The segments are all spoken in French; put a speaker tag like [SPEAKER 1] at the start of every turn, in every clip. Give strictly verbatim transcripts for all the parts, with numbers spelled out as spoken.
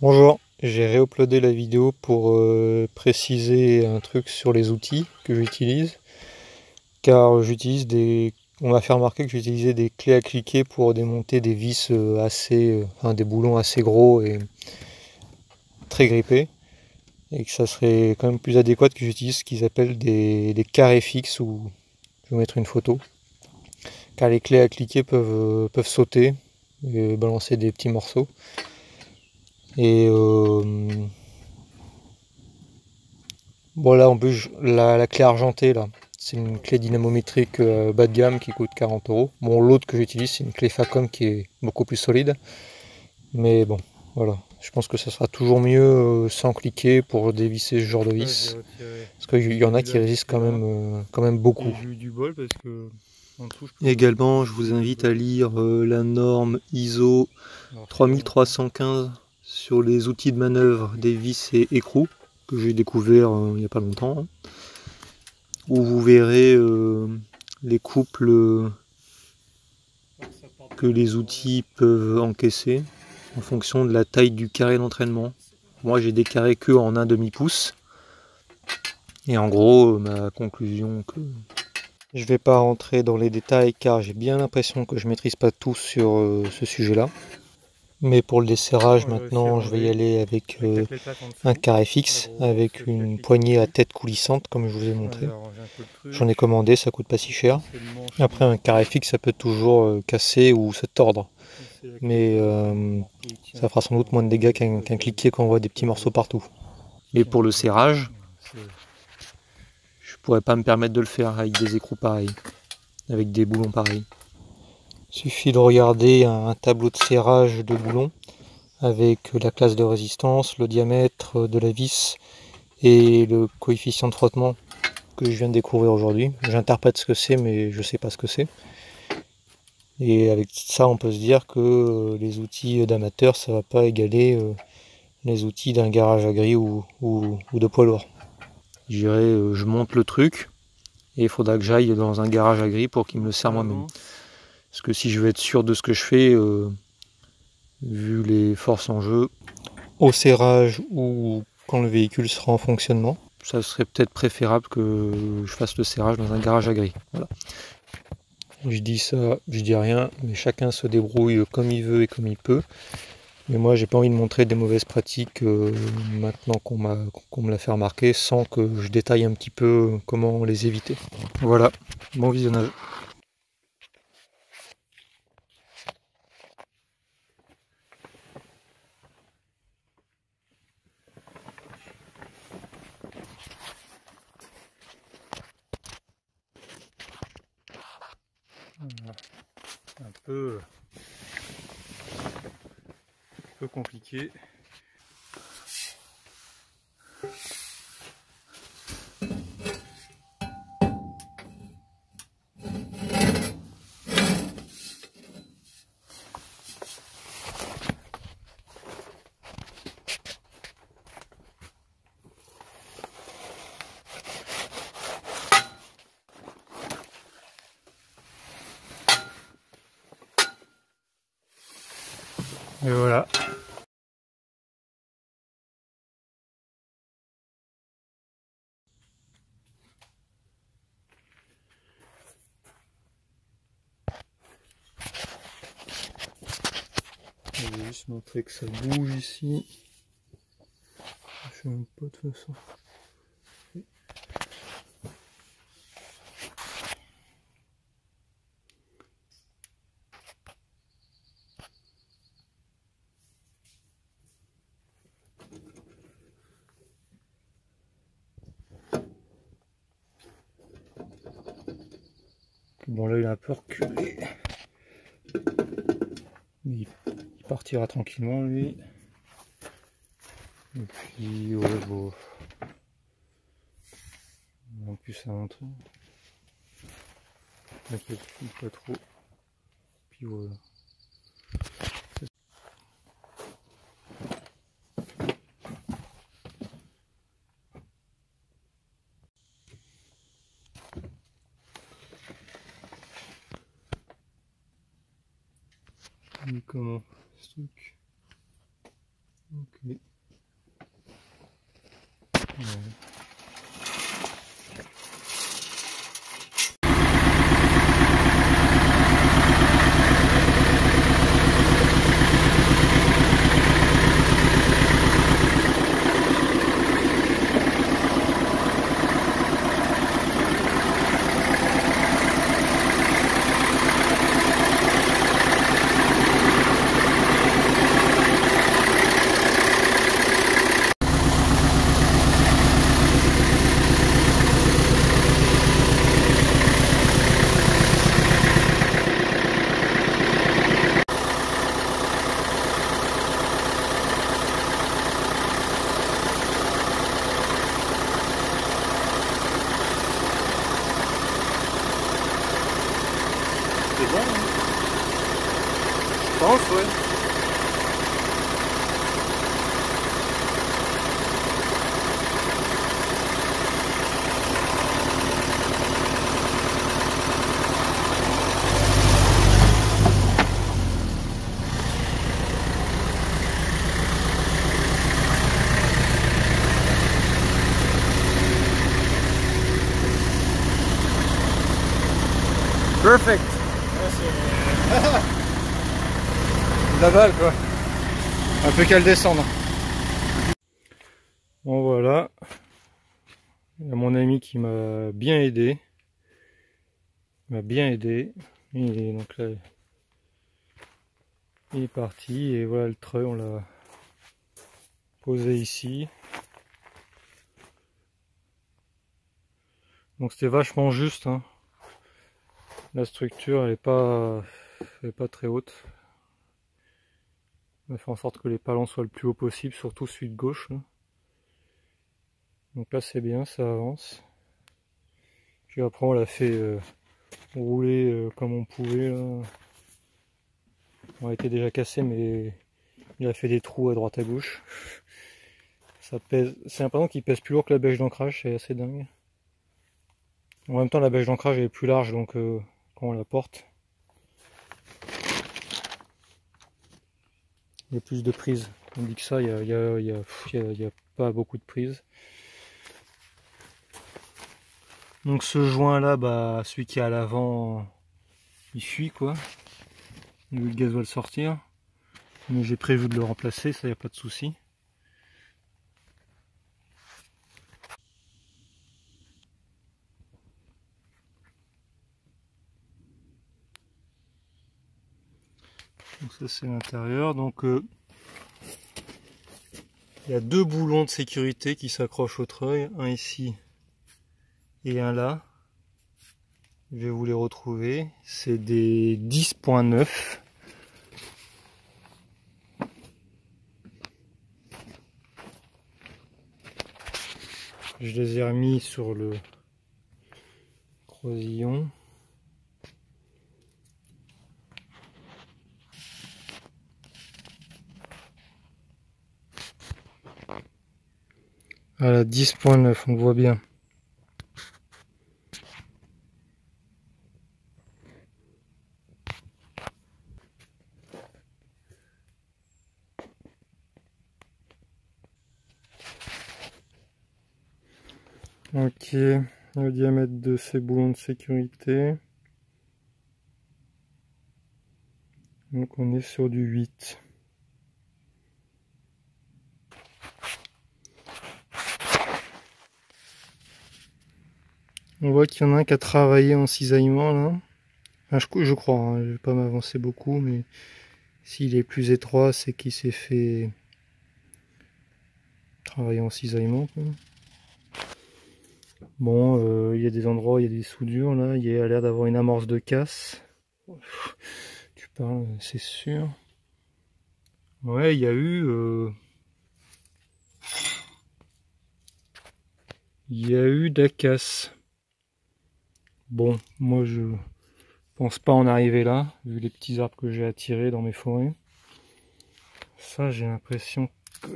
[SPEAKER 1] Bonjour, j'ai réuploadé la vidéo pour euh, préciser un truc sur les outils que j'utilise, car j'utilise des... On m'a fait remarquer que j'utilisais des clés à cliquer pour démonter des vis euh, assez... euh, enfin des boulons assez gros et très grippés, et que ça serait quand même plus adéquat que j'utilise ce qu'ils appellent des, des carrés fixes, ou je vais mettre une photo, car les clés à cliquer peuvent, euh, peuvent sauter et balancer des petits morceaux. Et euh, bon là en plus la, la clé argentée là, c'est une clé dynamométrique euh, bas de gamme qui coûte quarante euros. Bon, l'autre que j'utilise c'est une clé Facom qui est beaucoup plus solide. Mais bon, voilà. Je pense que ça sera toujours mieux euh, sans cliquer pour dévisser ce genre de vis. Parce qu'il y en a qui résistent quand même, euh, quand même beaucoup.
[SPEAKER 2] J'ai eu du bol parce que en dessous je peux.
[SPEAKER 1] Également, je vous invite à lire euh, la norme I S O trois mille trois cent quinze sur les outils de manœuvre des vis et écrous, que j'ai découvert euh, il n'y a pas longtemps, où vous verrez euh, les couples euh, que les outils peuvent encaisser en fonction de la taille du carré d'entraînement. Moi j'ai des carrés que en un demi pouce, et en gros ma conclusion que je vais pas rentrer dans les détails car j'ai bien l'impression que je maîtrise pas tout sur euh, ce sujet là. Mais pour le desserrage, maintenant, je vais y aller avec euh, un carré fixe, avec une poignée à tête coulissante, comme je vous ai montré. J'en ai commandé, ça coûte pas si cher. Après, un carré fixe, ça peut toujours euh, casser ou se tordre. Mais euh, ça fera sans doute moins de dégâts qu'un qu'un cliquet quand on voit des petits morceaux partout. Et pour le serrage, je pourrais pas me permettre de le faire avec des écrous pareils, avec des boulons pareils. Il suffit de regarder un tableau de serrage de boulons avec la classe de résistance, le diamètre de la vis et le coefficient de frottement que je viens de découvrir aujourd'hui. J'interprète ce que c'est, mais je ne sais pas ce que c'est. Et avec ça, on peut se dire que les outils d'amateurs, ça ne va pas égaler les outils d'un garage à gris ou, ou, ou de poids lourd. Je dirais, je monte le truc et il faudra que j'aille dans un garage à gris pour qu'il me le serre moi-même. Parce que si je veux être sûr de ce que je fais, euh, vu les forces en jeu, au serrage ou quand le véhicule sera en fonctionnement, ça serait peut-être préférable que je fasse le serrage dans un garage à gris. Voilà. Je dis ça, je dis rien, mais chacun se débrouille comme il veut et comme il peut. Mais moi, j'ai pas envie de montrer des mauvaises pratiques euh, maintenant qu'on m'a, qu'on me l'a fait remarquer, sans que je détaille un petit peu comment les éviter. Voilà, bon visionnage.
[SPEAKER 2] Un peu, un peu compliqué. Et voilà.
[SPEAKER 1] Je vais juste montrer que ça bouge ici. Je sais même pas de toute façon. Bon là il a un peu reculé. Il partira tranquillement lui. Et puis ouais bon. En plus ça montre. Un peu, pas trop. Puis voilà. Et comment ce truc?
[SPEAKER 2] Ok. Ouais. C'est bon, hein? Je pense, ouais.
[SPEAKER 1] Perfect.
[SPEAKER 2] La balle quoi. Un peu qu'à le descendre. Bon voilà. Il y a mon ami qui m'a bien aidé. Il m'a bien aidé. Et donc là, il est parti. Et voilà le treuil, on l'a posé ici. Donc c'était vachement juste, hein. La structure elle est pas, elle est pas très haute. On a fait en sorte que les palans soient le plus haut possible, surtout celui de gauche. Là. Donc là c'est bien, ça avance. Puis après on l'a fait euh, rouler euh, comme on pouvait. Là. On a été déjà cassé, mais il a fait des trous à droite à gauche. Ça pèse. C'est l'impression qu'il pèse plus lourd que la bêche d'ancrage, c'est assez dingue. En même temps la bêche d'ancrage est plus large, donc euh, quand on la porte, il y a plus de prises. On dit que ça, il n'y a, y a, y a, y a, y a pas beaucoup de prises. Donc ce joint là, bah, celui qui est à l'avant, il fuit quoi. Le gaz va le sortir. Mais j'ai prévu de le remplacer, ça y a pas de souci. Donc ça c'est l'intérieur. Donc euh, il y a deux boulons de sécurité qui s'accrochent au treuil, un ici et un là. Je vais vous les retrouver. C'est des dix point neuf. Je les ai remis sur le croisillon. Voilà, dix point neuf, on voit bien. Ok, le diamètre de ces boulons de sécurité. Donc on est sur du huit. On voit qu'il y en a un qui a travaillé en cisaillement là. Enfin, je, je crois, hein, je vais pas m'avancer beaucoup, mais s'il est plus étroit, c'est qu'il s'est fait travailler en cisaillement. Quoi. Bon, euh, il y a des endroits où il y a des soudures là, il y a l'air d'avoir une amorce de casse. Tu parles, c'est sûr. Ouais, il y a eu... Euh... Il y a eu de la casse. Bon, moi je pense pas en arriver là, vu les petits arbres que j'ai attirés dans mes forêts. Ça, j'ai l'impression que...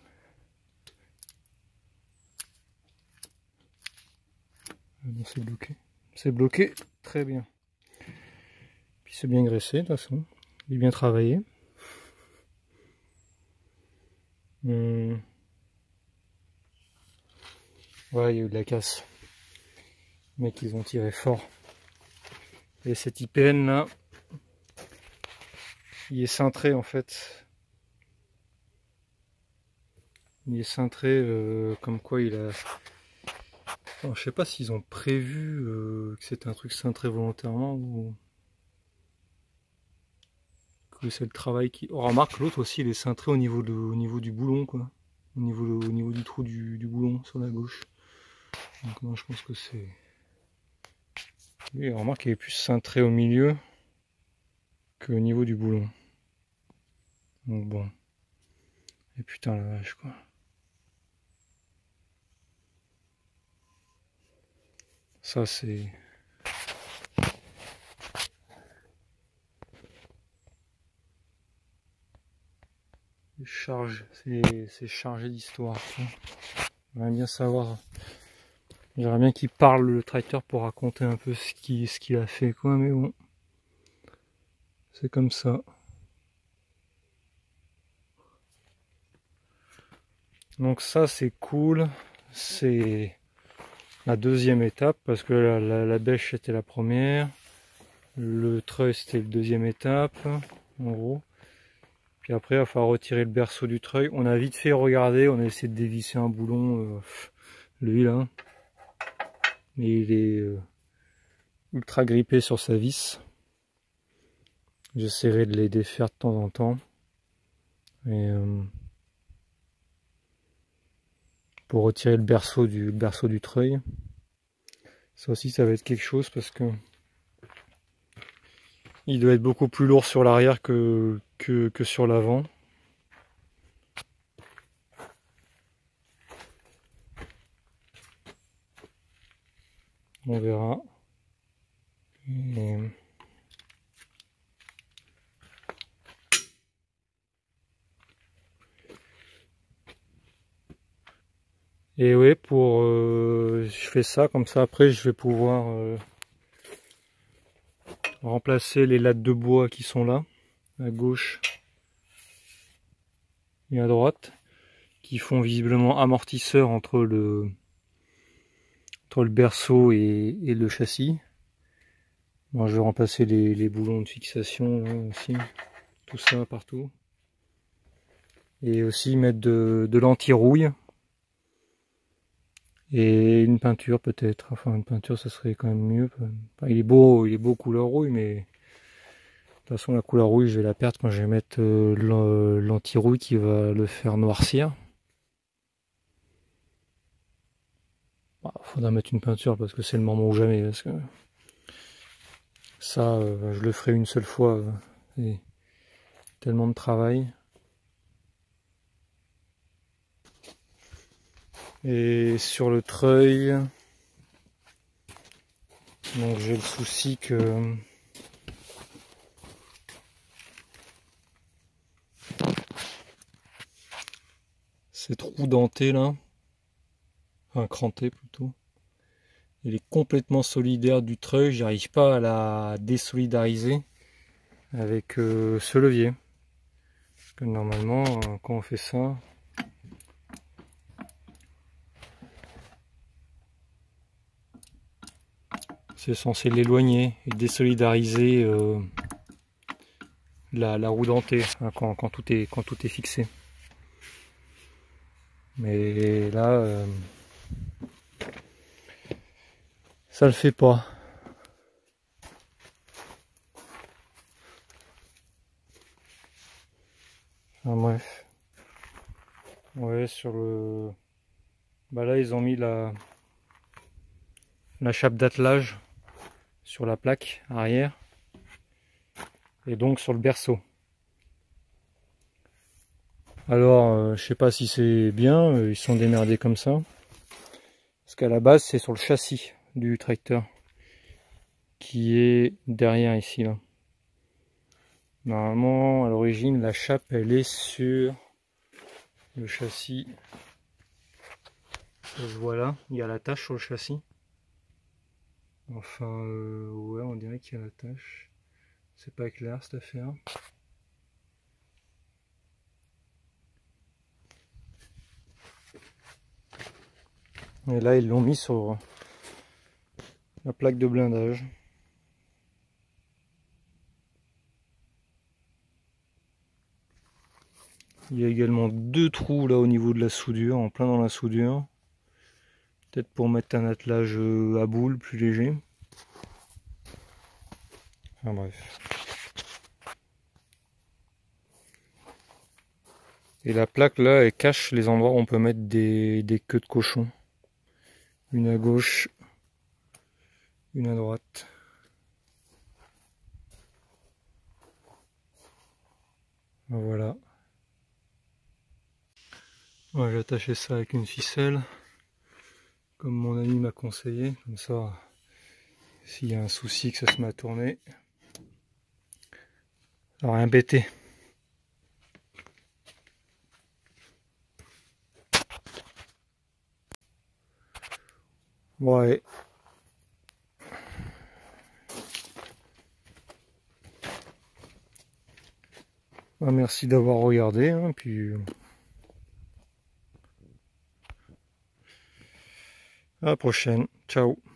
[SPEAKER 2] Non, c'est bloqué. C'est bloqué, très bien. Puis c'est bien graissé de toute façon. Il est bien travaillé. Hum. Ouais, il y a eu de la casse. Les mecs, ils ont tiré fort. Et cet I P N là, il est cintré en fait. Il est cintré euh, comme quoi il a... Alors, je sais pas s'ils ont prévu euh, que c'était un truc cintré volontairement ou que c'est le travail qui... Oh, remarque, l'autre aussi il est cintré au niveau, de, au niveau du boulon quoi. Au niveau, au niveau du trou du, du boulon sur la gauche. Donc non, je pense que c'est... Lui, remarque qu'il est plus cintré au milieu qu'au niveau du boulon. Donc bon. Et putain la vache quoi. Ça c'est... Charge, c'est chargé d'histoire. J'aimerais bien savoir... J'aimerais bien qu'il parle le tracteur pour raconter un peu ce qu'il ce qu'il a fait quoi, mais bon. C'est comme ça. Donc ça c'est cool. C'est la deuxième étape parce que la, la, la bêche était la première. Le treuil c'était la deuxième étape, en gros. Puis après il va falloir retirer le berceau du treuil. On a vite fait regarder, on a essayé de dévisser un boulon, euh, lui là. Mais il est euh, ultra grippé sur sa vis. J'essaierai de les défaire de temps en temps. Et, euh, pour retirer le berceau du, le berceau du treuil. Ça aussi ça va être quelque chose parce que il doit être beaucoup plus lourd sur l'arrière que, que, que sur l'avant. On verra. Et... Et ouais, pour euh, je fais ça comme ça. Après, je vais pouvoir euh, remplacer les lattes de bois qui sont là, à gauche et à droite, qui font visiblement amortisseur entre le entre le berceau et, et le châssis. Bon, je vais remplacer les, les boulons de fixation là, aussi, tout ça partout, et aussi mettre de, de l'anti-rouille. Et une peinture peut-être, enfin une peinture ça serait quand même mieux. Enfin, il est beau, il est beau couleur rouille, mais de toute façon la couleur rouille je vais la perdre quand je vais mettre euh, l'anti-rouille qui va le faire noircir. Bah, faudra mettre une peinture parce que c'est le moment ou jamais, parce que ça euh, je le ferai une seule fois, euh, c'est tellement de travail. Et sur le treuil, donc j'ai le souci que ces trous dentés là, enfin crantés plutôt, il est complètement solidaire du treuil, j'arrive pas à la désolidariser avec euh, ce levier. Parce que normalement, euh, quand on fait ça, c'est censé l'éloigner et désolidariser euh, la, la roue dentée, hein, quand, quand, tout est, quand tout est fixé. Mais là, euh, ça le fait pas. Enfin, bref. Ouais, sur le... Bah là, ils ont mis la, la chape d'attelage sur la plaque arrière. Et donc sur le berceau. Alors, euh, je sais pas si c'est bien, euh, ils sont démerdés comme ça. Parce qu'à la base, c'est sur le châssis du tracteur. Qui est derrière ici, là. Normalement, à l'origine, la chape, elle est sur le châssis. Ça se voit là, il y a la tache sur le châssis. Enfin, euh, ouais, on dirait qu'il y a la tache. C'est pas clair cette affaire. Et là ils l'ont mis sur la plaque de blindage. Il y a également deux trous là au niveau de la soudure, en plein dans la soudure. Peut-être pour mettre un attelage à boule plus léger. Enfin bref. Et la plaque là, elle cache les endroits où on peut mettre des, des queues de cochon. Une à gauche, une à droite. Voilà. Ouais, j'ai attaché ça avec une ficelle, comme mon ami m'a conseillé. Comme ça, s'il y a un souci que ça se met à tourner, ça va rien bêter. Ouais. Ah, merci d'avoir regardé, hein, puis à la prochaine. Ciao.